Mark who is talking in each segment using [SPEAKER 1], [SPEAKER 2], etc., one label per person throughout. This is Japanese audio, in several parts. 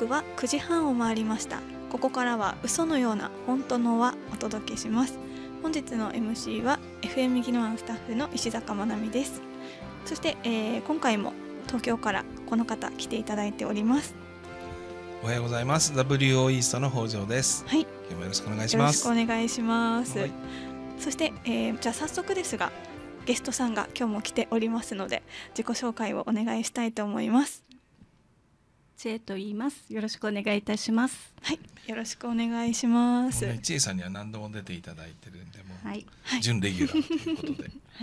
[SPEAKER 1] は9時半を回りました。ここからは嘘のような本当のはお届けします。本日の MC は FM ギノワンスタッフの石坂まなみです。そして、今回も東京からこの方来ていただいております。
[SPEAKER 2] おはようございます。 WO イーストの北条です。
[SPEAKER 1] はい、
[SPEAKER 2] 今日もよろしくお願いします。
[SPEAKER 1] よろしくお願いします。
[SPEAKER 2] はい、
[SPEAKER 1] そして、じゃあ早速ですがゲストさんが今日も来ておりますので自己紹介をお願いしたいと思います。
[SPEAKER 3] 知恵と言います。よろしくお願いいたします。
[SPEAKER 1] はい、よろしくお願いします。
[SPEAKER 2] 千恵さんには何度も出ていただいてるんで、もう、
[SPEAKER 3] はい、
[SPEAKER 2] 準レギュラーということで、
[SPEAKER 3] はい、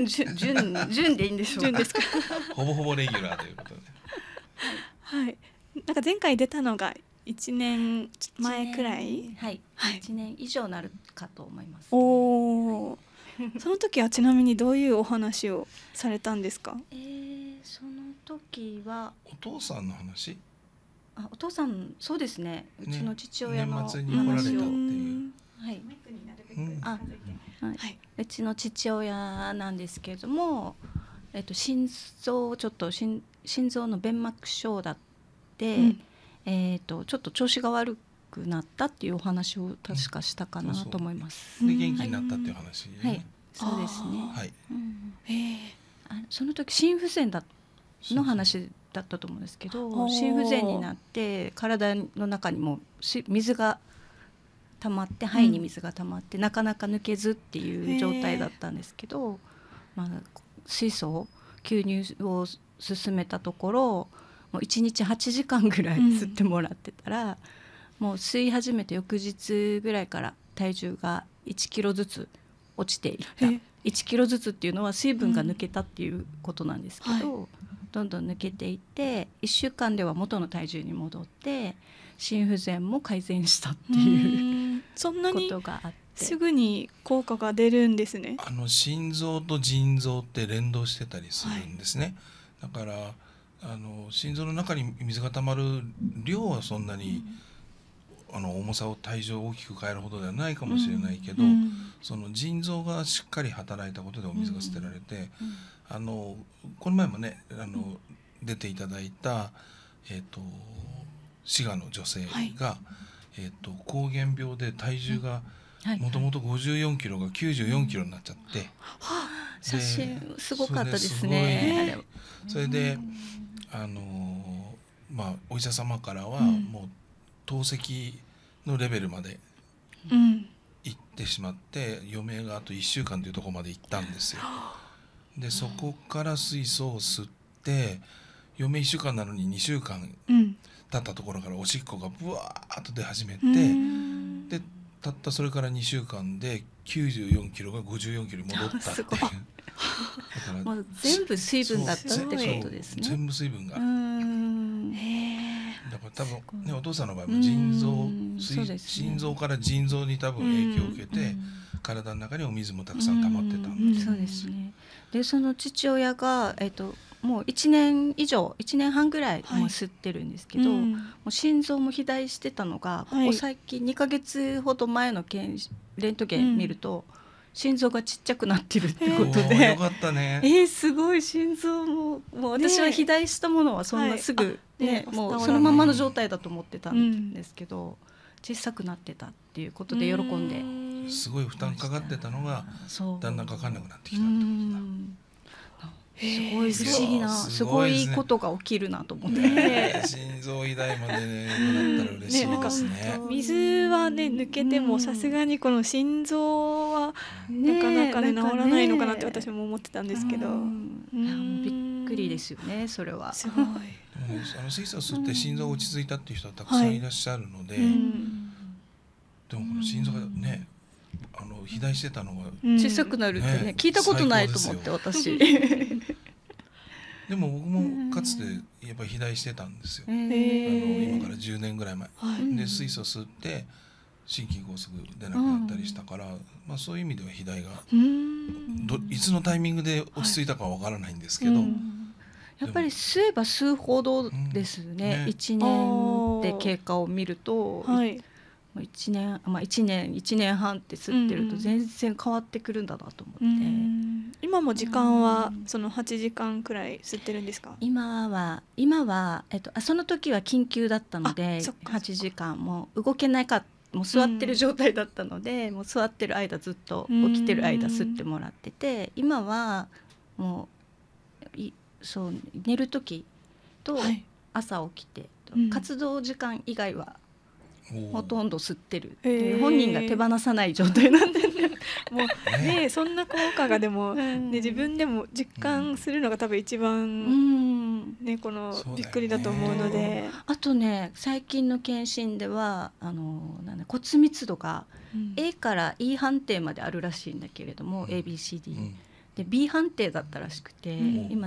[SPEAKER 3] 準でいいんでしょうか。
[SPEAKER 1] 準ですか。
[SPEAKER 2] ほぼほぼレギュラーということで、
[SPEAKER 1] はい、なんか前回出たのが1年前くらい。
[SPEAKER 3] はい、1年以上なるかと思います。
[SPEAKER 1] おー、その時はちなみにどういうお話をされたんですか？
[SPEAKER 3] その時は
[SPEAKER 2] お父さんの話、
[SPEAKER 3] お父さん、そうですね、うちの父親の
[SPEAKER 2] 年末に来られたっていう、
[SPEAKER 3] はい、
[SPEAKER 1] はい、
[SPEAKER 3] うちの父親なんですけれども、心臓の弁膜症だって、ちょっと調子が悪くなったっていうお話を確かしたかなと思います。
[SPEAKER 2] で元気になったっていう話、ね、
[SPEAKER 3] はい、そうですね。
[SPEAKER 2] はい、
[SPEAKER 3] その時心不全の話だったと思うんですけど、心不全になって体の中にも水が溜まって、肺に水が溜まって、なかなか抜けずっていう状態だったんですけど、水素吸入を進めたところ、もう1日8時間ぐらい吸ってもらってたら、もう吸い始めて翌日ぐらいから体重が1キロずつ落ちていった。1キロずつっていうのは水分が抜けたっていうことなんですけど、どんどん抜けていって1週間では元の体重に戻って心不全も改善したっていう
[SPEAKER 1] そんなに
[SPEAKER 3] ことがあって、
[SPEAKER 1] すぐに効果が出るんですね。
[SPEAKER 2] 心臓と腎臓って連動してたりするんですね、だから心臓の中に水がたまる量はそんなに、重さを体重を大きく変えるほどではないかもしれないけど、その腎臓がしっかり働いたことでお水が捨てられて、この前もね出ていただいた、滋賀の女性が、膠原病で体重がもともと54キロが94キロになっちゃって、
[SPEAKER 3] 写真すごかったですね。
[SPEAKER 2] それでお医者様からはもう透析のレベルまで行ってしまって、余命があと1週間というところまで行ったんですよ。でそこから水素を吸って、余命1週間なのに2週間経ったところからおしっこがブワーッと出始めて、でたったそれから2週間で94キロが54キロに戻ったっていうだから
[SPEAKER 3] 全部水分だったってことですね。
[SPEAKER 2] 全部水分がだから多分ね、お父さんの場合も心臓から腎臓に多分影響を受けて、体の中にお水もたくさん溜まってたんで、
[SPEAKER 3] そうですね。でその父親が、もう1年半ぐらいもう吸ってるんですけど、もう心臓も肥大してたのが、ここ最近2ヶ月ほど前のレントゲン見ると、心臓がちっちゃくなってるってことで、
[SPEAKER 2] よかったね。
[SPEAKER 3] すごい心臓もう私は肥大したものはそんなすぐもうそのままの状態だと思ってたんですけど、小さくなってたっていうことで喜んで、
[SPEAKER 2] すごい負担かかってたのがだんだんかかんなくなってきたってことだ。
[SPEAKER 3] すごい不思議な、すごいことが起きるなと思って、
[SPEAKER 2] 心臓肥大までねなったら嬉しいですね。
[SPEAKER 1] 水はね抜けてもさすがにこの心臓はなかなかね治らないのかなって私も思ってたんですけど、
[SPEAKER 3] びっくりですよね、それは。
[SPEAKER 1] すごい。
[SPEAKER 2] 水素を吸って心臓が落ち着いたっていう人はたくさんいらっしゃるので、でもこの心臓がね肥大してたのが
[SPEAKER 3] 小さくなるってね、聞いたことないと思って私。
[SPEAKER 2] でも僕もかつてやっぱり肥大してたんですよ。今から10年ぐらい前、で水素吸って心筋梗塞出なくなったりしたから、そういう意味では肥大がいつのタイミングで落ち着いたかはわからないんですけど、
[SPEAKER 3] やっぱり吸えば吸うほどですね、1年で経過を見ると、 もう1年半って吸ってると全然変わってくるんだなと思って、
[SPEAKER 1] 今も時間はその8時間くらい吸ってるんですか？
[SPEAKER 3] 今は、その時は緊急だったので8時間も動けないか、もう座ってる状態だったので、もう座ってる間ずっと起きてる間吸ってもらってて、今はもうそう寝る時と朝起きて、活動時間以外はほとんど吸ってるっていう、本人が手放さない状態なんで、
[SPEAKER 1] もうね、そんな効果がでも、自分でも実感するのが多分一番、このびっくりだと思うので、
[SPEAKER 3] あとね、最近の検診では骨密度が A から E 判定まであるらしいんだけれども、ABCD で B 判定だったらしくて、今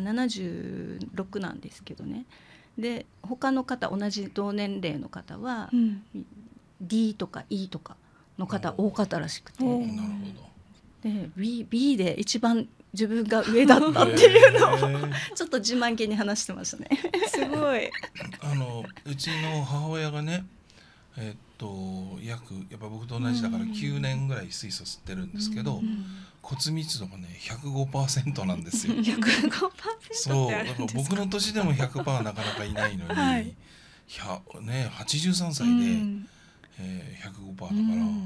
[SPEAKER 3] 76なんですけどね。で他の方、同じ同年齢の方は、D とか E とかの方多かったらしくて、で B で一番自分が上だったっていうのをちょっと自慢げに話してましたね。
[SPEAKER 1] すごい。
[SPEAKER 2] うちの母親がね、やっぱ僕と同じだから9年ぐらい水素吸ってるんですけど、骨密度がね 105% なんですよ。
[SPEAKER 1] 105%
[SPEAKER 2] そうだから僕の年でも 100% なかなかいないのに、83歳で、105% だから、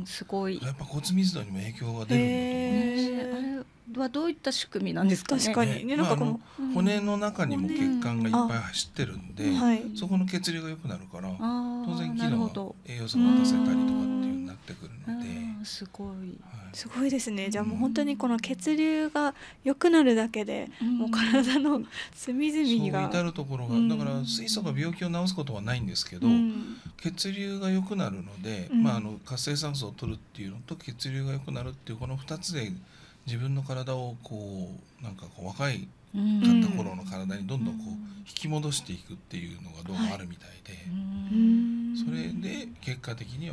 [SPEAKER 3] すごい。
[SPEAKER 2] やっぱ骨密度にも影響が出るんだと思うんです。
[SPEAKER 3] あれはどういった仕組みなんですかね。
[SPEAKER 1] 確かにね、なんかこの
[SPEAKER 2] 骨の中にも血管がいっぱい走ってるんで、そこの血流が良くなるから、当然機能栄養素が出せたりとかっていう風になってくるので、
[SPEAKER 3] すごい、
[SPEAKER 1] すごいですね。じゃあもう本当にこの血流が良くなるだけで、もう体の隅々が、
[SPEAKER 2] そう至るところが、だから水素が病気を治すことはないんですけど、血流が良くなるので、活性酸素を取るっていうのと血流が良くなるっていうこの2つで自分の体をなんか若いかった頃の体にどんどん引き戻していくっていうのがどうもあるみたいで、それで結果的には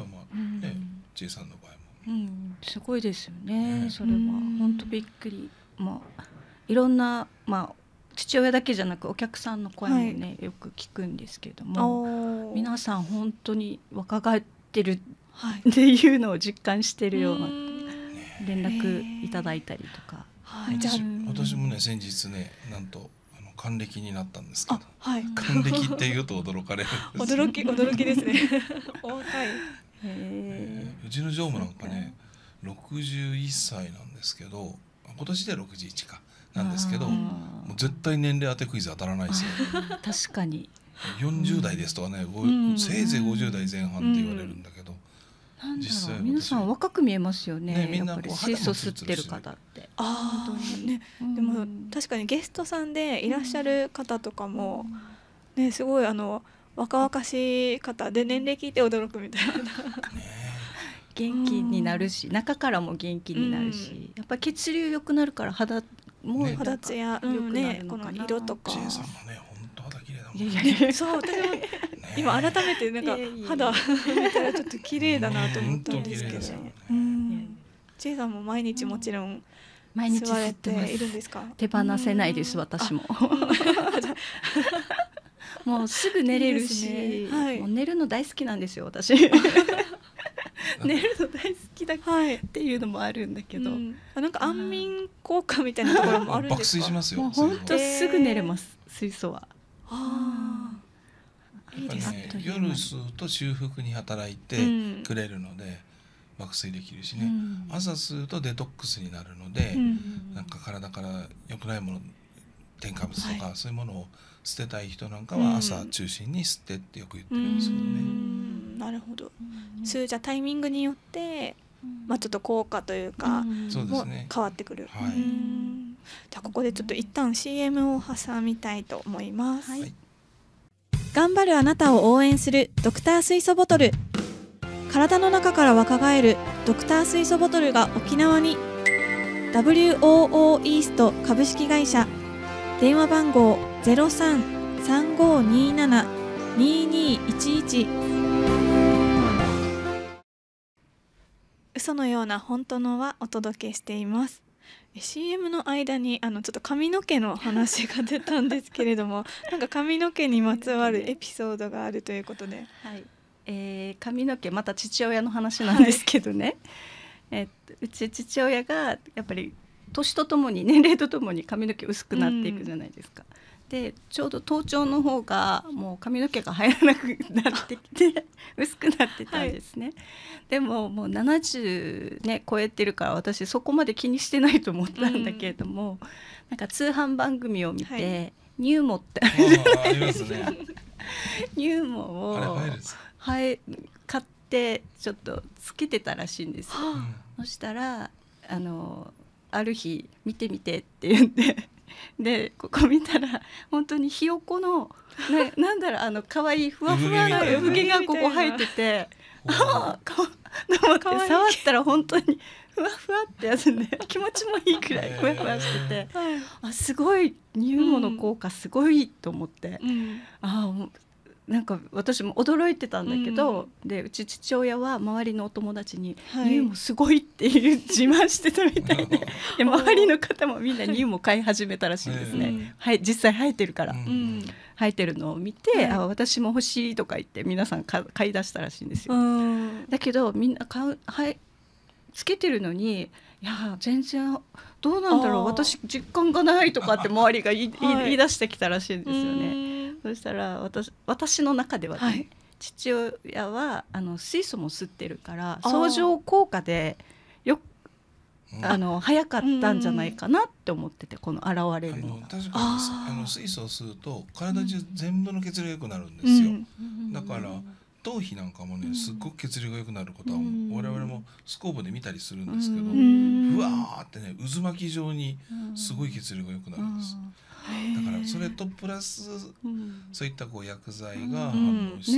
[SPEAKER 2] J さんの場合も、
[SPEAKER 3] すごいですよね。それは本当びっくり。いろんな、父親だけじゃなくお客さんの声もね、よく聞くんですけども、皆さん本当に若返ってるっていうのを実感してるような連絡いただいたりとか。
[SPEAKER 2] 私もね、先日ね、なんと還暦になったんですけど、還暦っていうと驚かれるんです。
[SPEAKER 1] 驚きですね。お若い。
[SPEAKER 2] うちの常務なんかね、61歳なんですけど、今年で61かなんですけど、もう絶対年齢当てクイズ当たらないですよ。
[SPEAKER 3] 確かに。
[SPEAKER 2] 40代ですとかね、せいぜい50代前半って言われるんだけど、
[SPEAKER 3] 実際皆さん若く見えますよね。
[SPEAKER 2] みんな
[SPEAKER 3] やっぱり水素吸ってる方って。
[SPEAKER 1] でも確かにゲストさんでいらっしゃる方とかもね、すごい若々しい方で、年齢聞いて驚くみたいな。
[SPEAKER 3] 元気になるし、中からも元気になるし、やっぱり血流良くなるから肌
[SPEAKER 1] ツヤ良くなるのかな。この色とか。
[SPEAKER 2] J さんもね、本当肌綺麗だもんね。
[SPEAKER 1] そう、私も今改めてなんか肌見たらちょっと綺麗だなと思ったんですけど。J さんも毎日もちろん吸われているんですか？
[SPEAKER 3] 手放せないです、私も。もうすぐ寝れるし、もう寝るの大好きなんですよ、私。寝るの大好きだっていうのもあるんだけど、
[SPEAKER 1] なんか安眠効果みたいなところもあるんですか？
[SPEAKER 2] 爆睡しますよ。
[SPEAKER 3] もう本当すぐ寝れます、水素は。
[SPEAKER 2] やっぱりね、夜吸うと修復に働いてくれるので爆睡できるしね、朝吸うとデトックスになるので、なんか体から良くないもの、添加物とかそういうものを捨てたい人なんかは朝中心に吸ってってよく言ってるんですけどね。
[SPEAKER 1] なるほど。吸うじゃタイミングによってちょっと効果というかも変わってくる。じゃあここでちょっと一旦 CM を挟みたいと思います。頑張るあなたを応援するドクター水素ボトル。体の中から若返るドクター水素ボトルが沖縄に。 WOO イースト株式会社、電話番号 03-3527-2211。 嘘のような本当のはお届けしています。CM の間にちょっと髪の毛の話が出たんですけれどもなんか髪の毛にまつわるエピソードがあるということで、
[SPEAKER 3] 髪の毛また父親の話なんですけどね、うち父親がやっぱり年とともに年齢とともに髪の毛薄くなっていくじゃないですか、でちょうど頭頂の方がもう髪の毛が入らなくなってきて薄くなってたんですね、でももう70、ね、超えてるから私そこまで気にしてないと思ったんだけれども、なんか通販番組を見て、ニューモってあるじゃないですか、ニューモを買ってちょっとつけてたらしいんですよ、そしたらある日見てみてって言ってでここ見たら本当にひよこのなんだろうかわいいふわふわな産毛がここ生えててああと思って触ったら本当にふわふわってやつで気持ちもいいくらいふわふわしてて、あすごい乳毛の効果すごいと思って、なんか私も驚いてたんだけど、でうち父親は周りのお友達に乳毛すごいっていう自慢してたみたいで、で周りの方もみんな乳毛買い始めたらしいんですね、実際生えてるから、生えてるのを見て、私も欲しいとか言って皆さん買い出したらしいんですよ、だけどみんなつけてるのにいや全然どうなんだろう私実感がないとかって周りが言い出してきたらしいんですよね。そしたら私の中ではね、父親は水素も吸ってるから相乗効果で早かったんじゃないかなって思ってて、この現れるの
[SPEAKER 2] 確かに水素を吸うと体中全部の血流が良くなるんですよ、だから頭皮なんかもねすっごく血流が良くなることは我々もスコープで見たりするんですけど、ふわーってね渦巻き状にすごい血流が良くなるんです、だからそれとプラスそういった薬剤が反応して、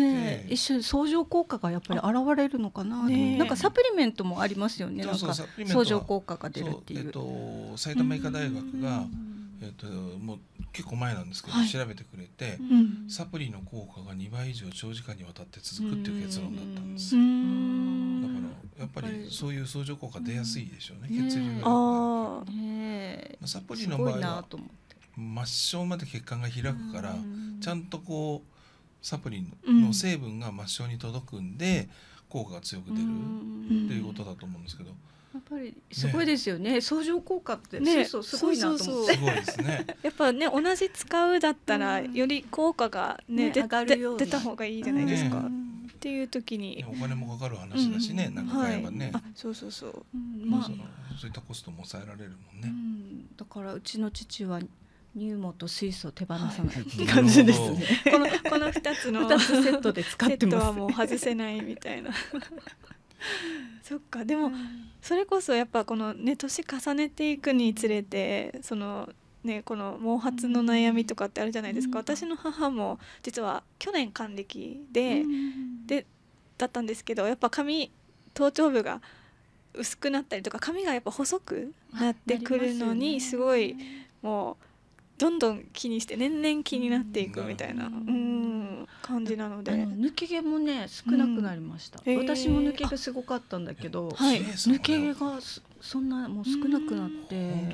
[SPEAKER 3] 一緒に相乗効果がやっぱり現れるのかな、なんかサプリメントもありますよね、なんか相乗効果が出るっていう。
[SPEAKER 2] 埼玉医科大学がもう結構前なんですけど、調べてくれて、サプリの効果が2倍以上長時間にわたって続くっていう結論だったんです、だからやっぱりそういう相乗効果出やすいでしょうね、血流が良くなるから、サプリの場合は末梢まで血管が開くから、ちゃんとこうサプリの成分が末梢に届くんで効果が強く出るっていうことだと思うんですけど、
[SPEAKER 3] やっぱりすごいですよね、相乗効果ってすごいなと思って、
[SPEAKER 2] すごいですね
[SPEAKER 1] やっぱね同じ使うだったらより効果がね出た方がいいじゃないですか、っていう時に
[SPEAKER 2] お金もかかる話だしね、なんか買えばね、
[SPEAKER 1] そう
[SPEAKER 2] そういったコストも抑えられるもんね、
[SPEAKER 3] だからうちの父は乳毛と水素手放さないって感じですね、
[SPEAKER 1] この2つの
[SPEAKER 3] 2つセットで使ってます、
[SPEAKER 1] セットはもう外せないみたいなそっか、でもそれこそやっぱこのね年重ねていくにつれてこの毛髪の悩みとかってあるじゃないですか、私の母も実は去年還暦だったんですけど、やっぱ頭頂部が薄くなったりとか髪がやっぱ細くなってくるのにすごいもうどんどん気にして年々気になっていくみたいな感じなので、
[SPEAKER 3] 抜け毛もね少なくなりました、私も抜け毛すごかったんだけど、抜け毛がそんなもう少なくなって、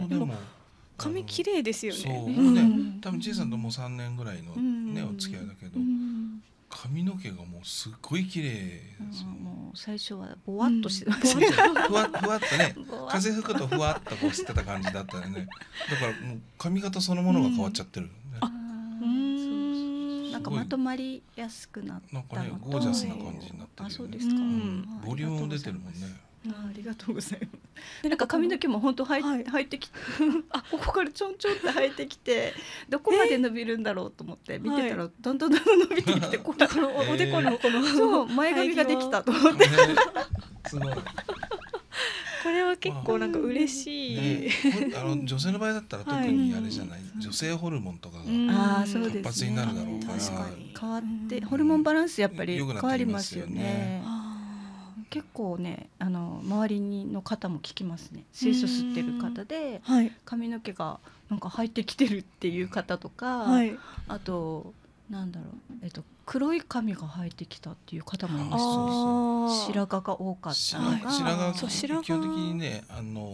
[SPEAKER 2] でも
[SPEAKER 1] 髪綺麗ですよね。
[SPEAKER 2] そうね、多分ちいさんともう3年ぐらいのねお付き合いだけど、髪の毛がもうすっごい綺麗ですよ、
[SPEAKER 3] もう最初はぼわっとしてました 、
[SPEAKER 2] ふわっとね風吹くとふわっとこうしてた感じだったよね、だからもう髪型そのものが変わっちゃってる、
[SPEAKER 3] なんかまとまりやすくなったのと、
[SPEAKER 2] なんかねゴージャスな感じになってるよね、
[SPEAKER 3] そうですか、
[SPEAKER 2] ボリュームも出てるもんね、
[SPEAKER 3] ありがとうございます。なんか髪の毛も本当生えてきて、ここからちょんちょんって生えてきて、どこまで伸びるんだろうと思って見てたらどんどん伸びてきて、このおでこのそう前髪ができたと思って、
[SPEAKER 2] すごい。
[SPEAKER 1] これは結構なんか嬉しい、
[SPEAKER 2] 女性の場合だったら特にあれじゃない、女性ホルモンとかが活発になるだろうから、
[SPEAKER 3] 変わってホルモンバランスやっぱり変わりますよね。結構ね周りの方も聞きますね、水素吸ってる方で髪の毛がなんか生えてきてるっていう方とか、あとなんだろう、黒い髪が生えてきたっていう方もいますね。白髪が多かったのが、
[SPEAKER 2] 白髪基本的にね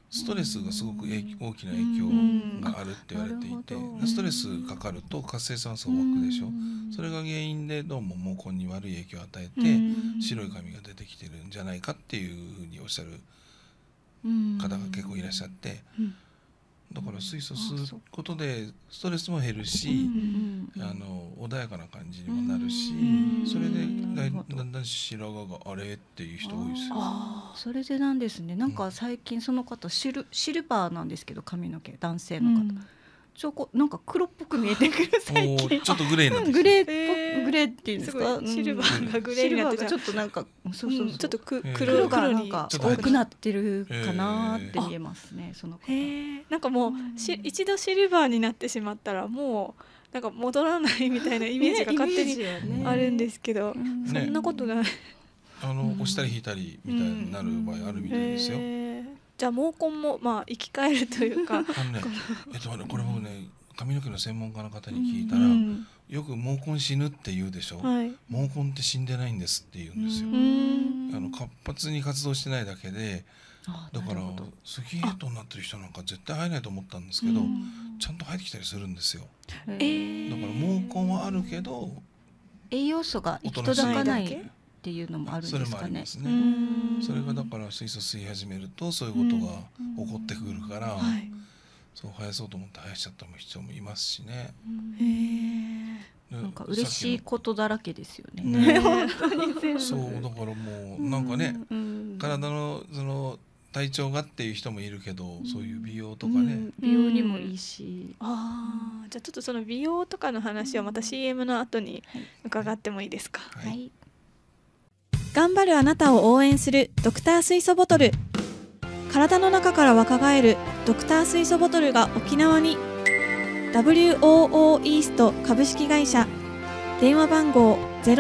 [SPEAKER 2] ストレスがすごく大きな影響があるって言われていて、ストレスかかると活性酸素が湧くでしょ。それが原因でどうも毛根に悪い影響を与えて白い髪が出てきてるんじゃないかっていうふうにおっしゃる方が結構いらっしゃって、だから水素吸うことでストレスも減るし、穏やかな感じにもなるし、それでだんだん白髪があれっていう人多いですよ。
[SPEAKER 3] それでなんですね。なんか最近その方シルバーなんですけど、髪の毛男性の方、なんか黒っぽく見えてくる最近。
[SPEAKER 2] ちょっとグレーになって
[SPEAKER 3] グレーっていうんですか。
[SPEAKER 1] シルバーがグレーになって
[SPEAKER 3] ちょっとなんか
[SPEAKER 1] ちょっと
[SPEAKER 3] 黒がなんか
[SPEAKER 2] ちょっと
[SPEAKER 3] 多くなってるかなって見えますね、その方。
[SPEAKER 1] なんかもう一度シルバーになってしまったらもうなんか戻らないみたいなイメージが勝手にあるんですけど、そんなことない。
[SPEAKER 2] 押したり引いたりみたいになる場合あるみたいですよ。
[SPEAKER 1] じゃあ毛根もまあ生き返るというか、
[SPEAKER 2] これ僕ね、髪の毛の専門家の方に聞いたら、よく毛根死ぬって言うでしょ。毛根って死んでないんですって言うんですよ。活発に活動してないだけで、だからスキンヘッドになってる人なんか絶対生えないと思ったんですけど、ちゃんと生えてきたりするんですよ。だから毛根はあるけど
[SPEAKER 3] 栄養素が行き届かないっていうのもあるんですかね。
[SPEAKER 2] それがだから水素吸い始めるとそういうことが起こってくるから、そう生やそうと思って生やしちゃった人もいますしね。
[SPEAKER 3] なんか嬉しいことだらけですよね。
[SPEAKER 2] そうだからもうなんかね、体のその体調がっていう人もいるけど、そういう美容とかね、
[SPEAKER 3] 美容にもいいし。
[SPEAKER 1] じゃあちょっとその美容とかの話をまた CM の後に伺ってもいいですか。
[SPEAKER 3] はい。
[SPEAKER 1] 頑張るあなたを応援するドクター水素ボトル。体の中から若返るドクター水素ボトルが沖縄に。WOO イースト株式会社。電話番号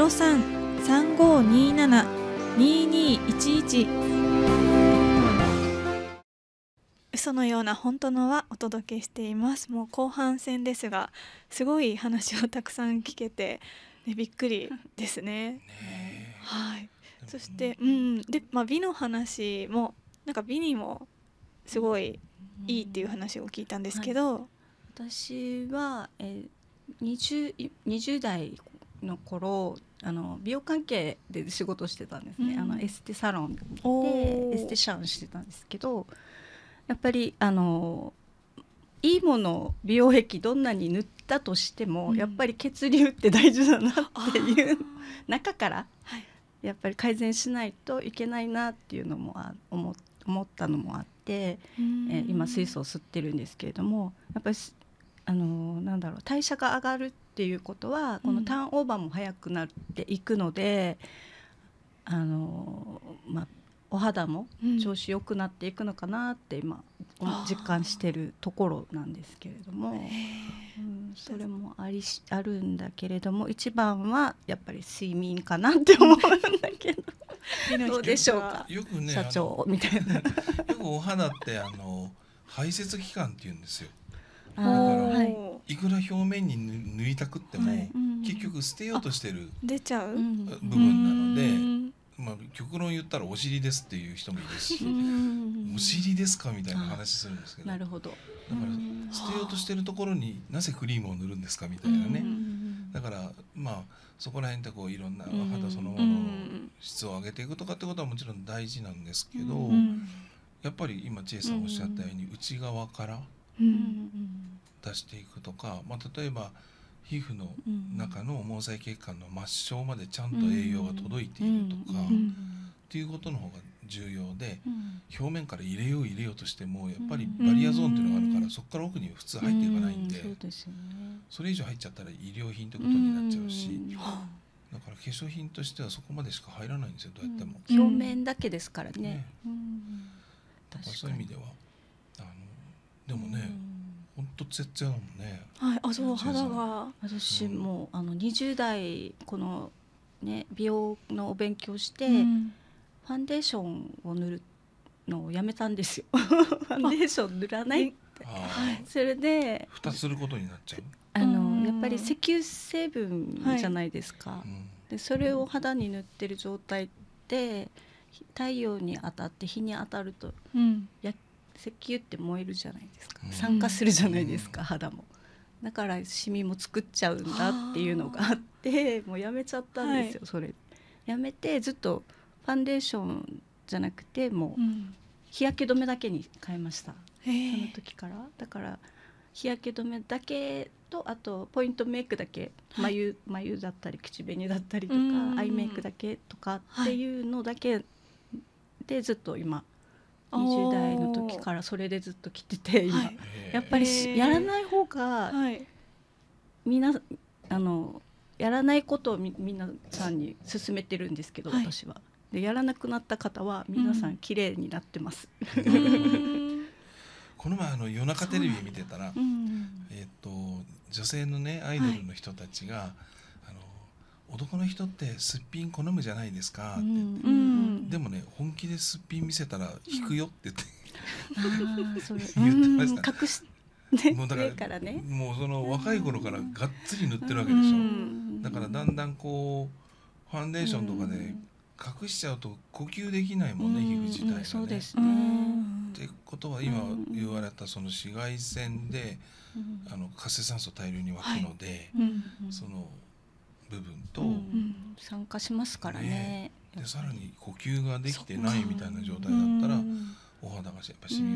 [SPEAKER 1] 03-3527-2211。嘘のような本当のはお届けしています。もう後半戦ですが、すごい話をたくさん聞けて、びっくりですね。はい。そして、で、美の話もなんか美にもすごいいいっていう話を聞いたんですけど、
[SPEAKER 3] 私は、20代の頃美容関係で仕事してたんですね。エステサロンでエステシャンしてたんですけど、やっぱりいいもの美容液どんなに塗ったとしても、やっぱり血流って大事だなっていう中からやっぱり改善しないといけないなっていうのも思ったのもあって、今水素を吸ってるんですけれども、やっぱりなんだろう、代謝が上がるっていうことはこのターンオーバーも早くなっていくので、お肌も調子良くなっていくのかなって今実感してるところなんですけれども、それもあるんだけれども、一番はやっぱり睡眠かなって思うんだけどどうでしょうか、
[SPEAKER 2] よくね、
[SPEAKER 3] 社長みたいな。
[SPEAKER 2] よくお肌って排泄器官っていうんですよ。だからいくら表面に塗りたくっても、結局捨てようとしてる
[SPEAKER 1] 出ちゃう
[SPEAKER 2] 部分なので、極論言ったらお尻ですっていう人もいるし、お尻ですかみたいな話するんですけど、
[SPEAKER 3] なるほど。
[SPEAKER 2] だから捨てようとしてるところになぜクリームを塗るんですかみたいなね。だからそこら辺でいろんな肌そのものの質を上げていくとかってことはもちろん大事なんですけど、やっぱり今千恵さんおっしゃったように内側から出していくとか、例えば皮膚の中の毛細血管の末梢までちゃんと栄養が届いているとかっていうことの方が重要で、表面から入れようとしてもやっぱりバリアゾーンっていうのがあるから、そこから奥に普通入っていかないんで、それ以上入っちゃったら医療品ってことになっちゃうし、だから化粧品としてはそこまでしか入らないんですよ、どうやっても。
[SPEAKER 3] 表面だけですからね。
[SPEAKER 2] そういう意味ではでもね、本当ツヤツヤだもんね。
[SPEAKER 1] そう、肌が。
[SPEAKER 3] 私も20代このね美容のお勉強して、ファンデーションを塗るのをやめたんですよ。ファンデーション塗らないって。それで
[SPEAKER 2] 蓋することになっちゃう。
[SPEAKER 3] やっぱり石油成分じゃないですか。でそれを肌に塗ってる状態で太陽に当たって日に当たると、 石油って燃えるじゃないですか、酸化するじゃないですか、肌も。だからシミも作っちゃうんだっていうのがあって、もうやめちゃったんですよ、それやめてずっとファンデーションじゃなくてもう日焼け止めだけに変えました、その時から。だから日焼け止めだけと、あとポイントメイクだけ、眉だったり口紅だったりとかアイメイクだけとかっていうのだけでずっと今20代の時からそれでずっと着てて、今やっぱりやらない方がみんなやらないことを皆さんに勧めてるんですけど、私はでやらなくなった方は皆さん綺麗になってます。
[SPEAKER 2] この前夜中テレビ見てたら、女性のねアイドルの人たちが、男の人ってすっぴん好むじゃないですかって、でもね本気ですっぴん見せたら引くよって言ってました。
[SPEAKER 3] 隠し
[SPEAKER 2] もうだからね、もうその若い頃からがっつり塗ってるわけでしょ。だからだんだんこうファンデーションとかで隠しちゃうと呼吸できないもんね、皮膚自体がね。
[SPEAKER 3] そうですね。
[SPEAKER 2] ってことは今言われたその紫外線で活性酸素大量に湧くので、その部分と
[SPEAKER 3] 酸化しますからね。
[SPEAKER 2] でさらに呼吸ができてないみたいな状態だったらお肌がやっぱシ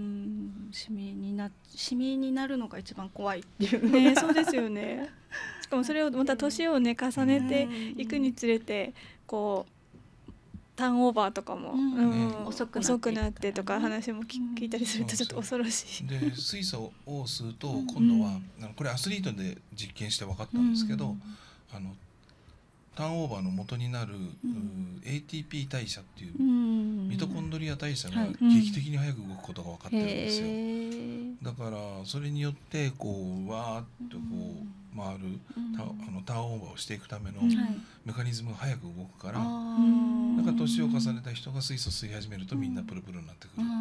[SPEAKER 3] ミになるのが一番怖いっていうね。
[SPEAKER 1] そうですよね。しかもそれをまた年をね重ねていくにつれてこうターンオーバーとかも遅くなってとか話も聞いたりするとちょっと恐ろしい。
[SPEAKER 2] で水素を吸うと今度はこれアスリートで実験して分かったんですけど、ターンオーバーの元になるATP 代謝っていうミトコンドリア代謝が劇的に早く動くことが分かってるんですよ。だからそれによってこうわーっとこう回るターンオーバーをしていくためのメカニズムが早く動くから、だから年を重ねた人が水素吸い始めるとみんなプルプルになってくるっていう、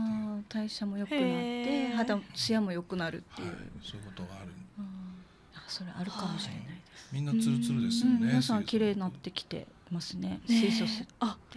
[SPEAKER 3] 代謝も良くなって肌ツヤも良くなるっていう、
[SPEAKER 2] そういうことがある。
[SPEAKER 3] それあるかもしれないです。
[SPEAKER 2] みんなツルツルですよね。
[SPEAKER 3] 皆さん綺麗になってきてますね。水素吸って、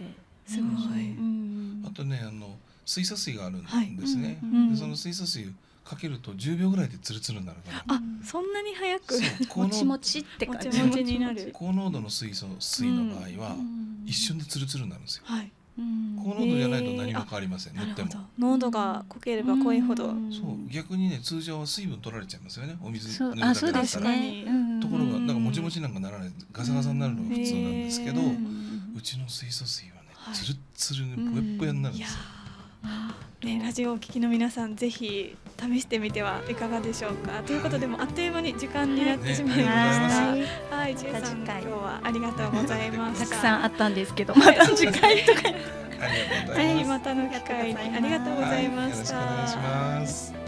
[SPEAKER 1] すごい。
[SPEAKER 2] あとね水素水があるんですね。でその水素水かけると10秒ぐらいでツルツルになるから。
[SPEAKER 1] そんなに早く
[SPEAKER 3] もちもちって感じ
[SPEAKER 1] になる。
[SPEAKER 2] 高濃度の水素水の場合は一瞬でツルツルになるんですよ。高濃度じゃないと何も変わりません。塗っても
[SPEAKER 1] 濃度が濃ければ濃いほど、
[SPEAKER 2] そう逆にね通常は水分取られちゃいますよね、お水塗るだけだったら。ところがなんかもちもちなんかならない、ガサガサになるのが普通なんですけど、うちの水素水はねツルツルにぷやぷやになるんですよ。
[SPEAKER 1] ラジオをお聞きの皆さんぜひ試してみてはいかがでしょうか。ということでもあっという間に時間になってしまいました。はい、千恵さん今日はありがとうございました。
[SPEAKER 3] たくさんあったんですけど、また次回とか
[SPEAKER 1] はい、またの機会にありがとうございました。
[SPEAKER 2] よろしくお願いします。